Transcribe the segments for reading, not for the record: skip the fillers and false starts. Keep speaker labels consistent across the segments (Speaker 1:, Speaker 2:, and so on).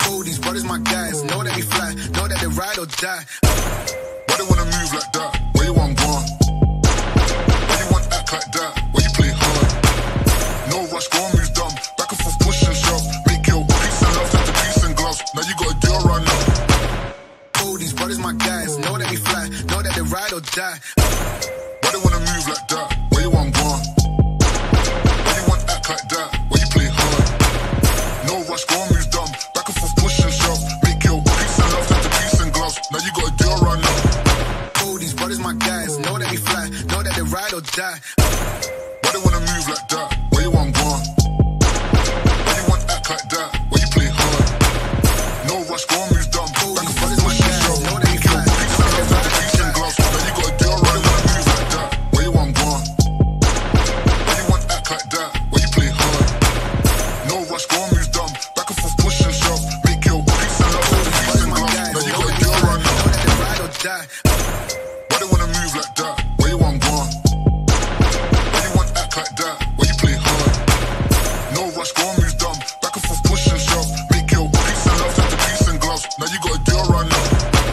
Speaker 1: All these brothers my guys, know that they fly, know that they ride or die. Why they wanna move like that? Where you want gone? Why you want act like that? Why you play hard? No rush, go and move dumb. Back and forth, push and shove. Make your peace and love turn to peace and gloves. Now you gotta do it right now. All these brothers my guys, know that they fly, know that they ride or die. Why they wanna move like that? Where you want gone? Why you want act like that? Why you play hard? No rush, go and move dumb. Back and forth, push and shove. Make your peace and love turn to peace and gloves. Now you gotta do it right now. All these brothers my guys, know that they fly, know that they ride or die. Why they wanna move like that? Where you want gone? Why you want act like that? Why you play hard? No rush, go and move dumb. Back and forth, push and shove. Make your peace and love turn to peace and gloves. Now you gotta do it right now. Move like that. Where you want gone? Why you want act like that? Why you play hard? No rush, go and move dumb. Back and forth, push and shove. Make your peace and love turn to peace and gloves. Now you gotta do it right now. Know that they ride or die. Why they wanna move like that? Where you want gone? Why you want act like that? Why you play hard? No rush, go and move dumb. Back and forth, push and shove. Make your peace and love turn to peace and gloves. Now you gotta do it right now.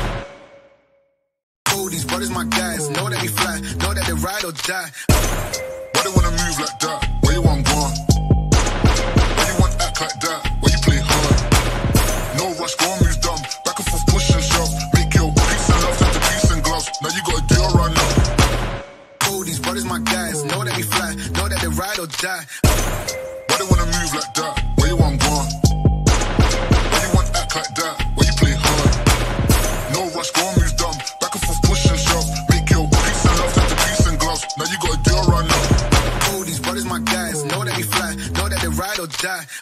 Speaker 1: All these brothers my guys, know that they fly, know that they ride or die. Why they wanna move like that? Where you want gone? Why you want act like that? Why you play hard? No rush, go and move dumb. Back and forth, push and shove. Make your peace and love turn to peace and gloves. Now you gotta do it right now. All these brothers my guys, know that they fly, know that they ride or die. Why they wanna move like that? Where you want gone? Why you want act like that? Why you play hard? No rush, go and move dumb. Back and forth, push and shove. Make your peace and love turn to peace and gloves. Now you gotta do it right now. All these brothers my guys, know that they fly, know that they ride or die.